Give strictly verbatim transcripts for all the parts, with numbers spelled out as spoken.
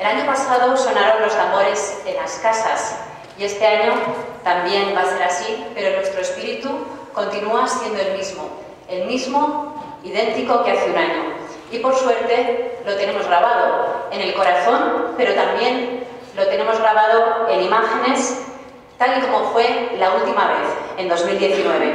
El año pasado sonaron los tambores en las casas y este año también va a ser así, pero nuestro espíritu continúa siendo el mismo, el mismo idéntico que hace un año. Y por suerte lo tenemos grabado en el corazón, pero también lo tenemos grabado en imágenes, tal y como fue la última vez, en dos mil diecinueve.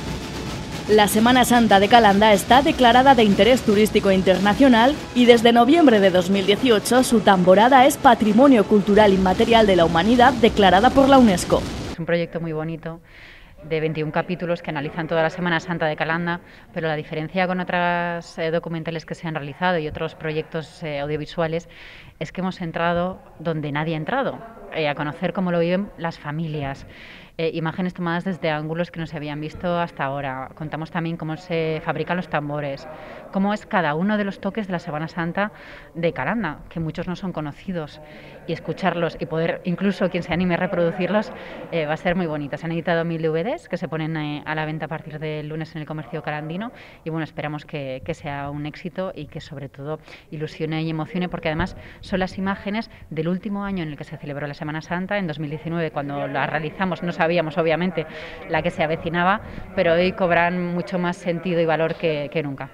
La Semana Santa de Calanda está declarada de interés turístico internacional y desde noviembre de dos mil dieciocho su tamborada es Patrimonio Cultural Inmaterial de la Humanidad declarada por la UNESCO. Es un proyecto muy bonito de veintiún capítulos que analizan toda la Semana Santa de Calanda, pero la diferencia con otras eh, documentales que se han realizado y otros proyectos eh, audiovisuales es que hemos entrado donde nadie ha entrado, eh, a conocer cómo lo viven las familias. Eh, imágenes tomadas desde ángulos que no se habían visto hasta ahora. Contamos también cómo se fabrican los tambores, cómo es cada uno de los toques de la Semana Santa de Calanda, que muchos no son conocidos, y escucharlos y poder, incluso quien se anime a reproducirlos, eh, va a ser muy bonito. Se han editado mil D V Ds que se ponen eh, a la venta a partir del lunes en el comercio calandino y bueno, esperamos que, que sea un éxito y que sobre todo ilusione y emocione, porque además son las imágenes del último año en el que se celebró la Semana Santa, en dos mil diecinueve, cuando la realizamos no sabíamos obviamente la que se avecinaba, pero hoy cobran mucho más sentido y valor que, que nunca.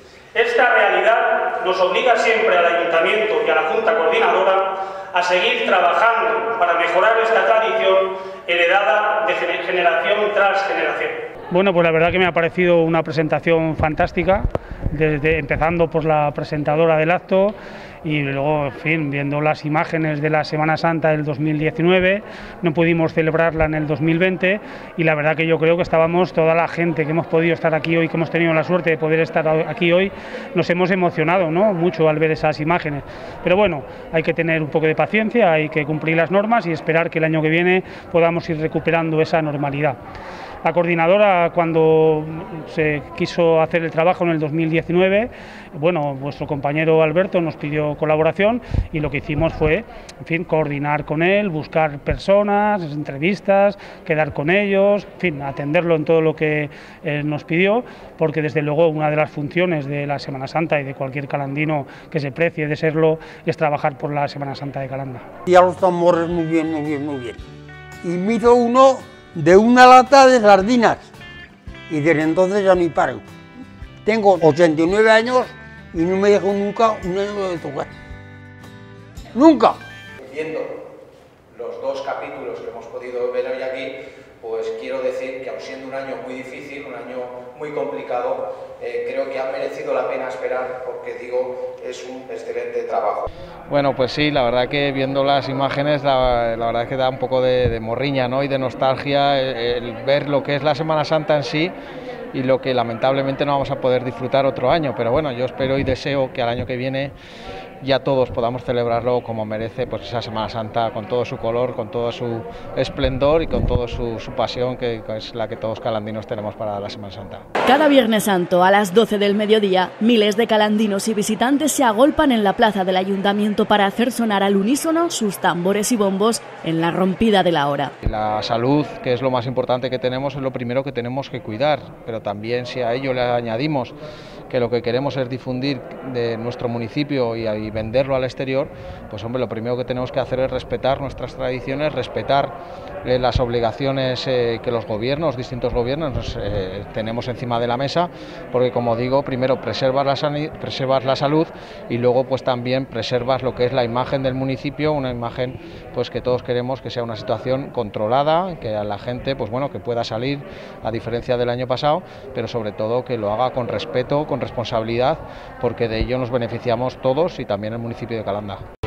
Esta realidad nos obliga siempre al Ayuntamiento y a la Junta Coordinadora a seguir trabajando para mejorar esta tradición heredada de generación tras generación. Bueno, pues la verdad que me ha parecido una presentación fantástica, desde empezando por la presentadora del acto y luego, en fin, viendo las imágenes de la Semana Santa del dos mil diecinueve, no pudimos celebrarla en el dos mil veinte y la verdad que yo creo que estábamos, toda la gente que hemos podido estar aquí hoy, que hemos tenido la suerte de poder estar aquí hoy, nos hemos emocionado, ¿no?, mucho al ver esas imágenes. Pero bueno, hay que tener un poco de paciencia, hay que cumplir las normas y esperar que el año que viene podamos ir recuperando esa normalidad. La coordinadora, cuando se quiso hacer el trabajo en el dos mil diecinueve, bueno, vuestro compañero Alberto nos pidió colaboración y lo que hicimos fue, en fin, coordinar con él, buscar personas, entrevistas, quedar con ellos, en fin, atenderlo en todo lo que eh, nos pidió, porque desde luego una de las funciones de la Semana Santa y de cualquier calandino que se precie de serlo es trabajar por la Semana Santa de Calanda. Y a los tambores muy bien, muy bien, muy bien. Y miro uno de una lata de sardinas y desde entonces ya ni paro. Tengo ochenta y nueve años y no me dejo nunca un año de tocar. ¡Nunca! Viendo los dos capítulos que hemos podido ver hoy aquí, pues quiero decir que aun siendo un año muy difícil, un año muy complicado, eh, creo que ha merecido la pena esperar, porque digo, es un excelente trabajo. Bueno, pues sí, la verdad que viendo las imágenes, la, la verdad que da un poco de, de morriña, ¿no?, y de nostalgia el, el ver lo que es la Semana Santa en sí y lo que lamentablemente no vamos a poder disfrutar otro año, pero bueno, yo espero y deseo que al año que viene ya todos podamos celebrarlo como merece, pues esa Semana Santa, con todo su color, con todo su esplendor y con toda su, su pasión, que es la que todos calandinos tenemos para la Semana Santa. Cada Viernes Santo a las doce del mediodía, miles de calandinos y visitantes se agolpan en la plaza del Ayuntamiento para hacer sonar al unísono sus tambores y bombos en la rompida de la hora. La salud, que es lo más importante que tenemos, es lo primero que tenemos que cuidar, pero también si a ello le añadimos que lo que queremos es difundir de nuestro municipio y, y venderlo al exterior, pues hombre, lo primero que tenemos que hacer es respetar nuestras tradiciones, respetar eh, las obligaciones eh, que los gobiernos, distintos gobiernos, nos, eh, tenemos encima de la mesa, porque como digo, primero preservas la, preservas la salud y luego pues también preservas lo que es la imagen del municipio, una imagen pues que todos queremos que sea una situación controlada, que a la gente pues bueno, que pueda salir a diferencia del año pasado, pero sobre todo que lo haga con respeto, con responsabilidad, porque de ello nos beneficiamos todos y también el municipio de Calanda.